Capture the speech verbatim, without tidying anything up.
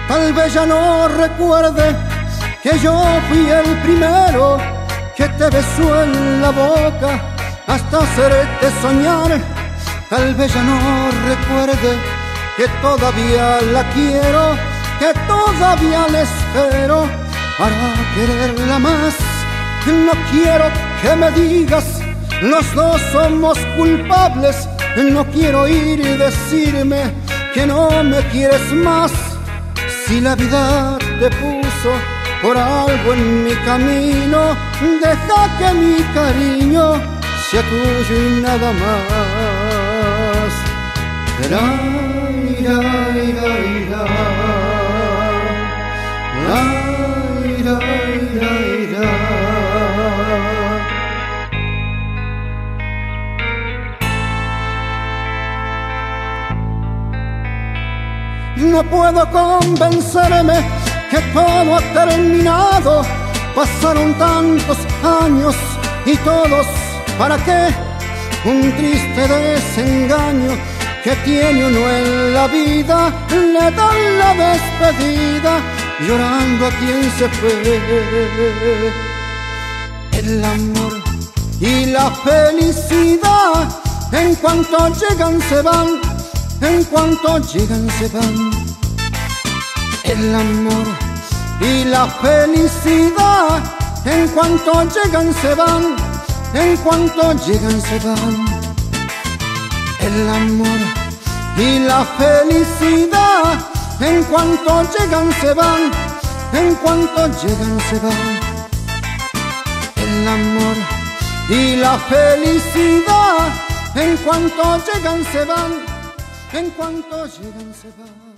Tal vez ya no recuerde que yo fui el primero que te besó en la boca hasta hacerte soñar. Tal vez ya no recuerde que todavía la quiero, que todavía la espero para quererla más. No quiero que me digas los dos somos culpables. No quiero ir y decirme que no me quieres más. Si la vida te puso por algo en mi camino, deja que mi cariño sea tuyo y nada más. La, ira, ira, ira. La, ira, ira, ira. No puedo convencerme que todo ha terminado. Pasaron tantos años y todos, ¿para qué? Un triste desengaño que tiene uno en la vida. Le dan la despedida llorando a quien se fue. El amor y la felicidad en cuanto llegan se van, en cuanto llegan se van. El amor y la felicidad en cuanto llegan se van, en cuanto llegan se van. El amor y la felicidad en cuanto llegan se van, en cuanto llegan se van. El amor y la felicidad en cuanto llegan se van, en cuanto llegan se van.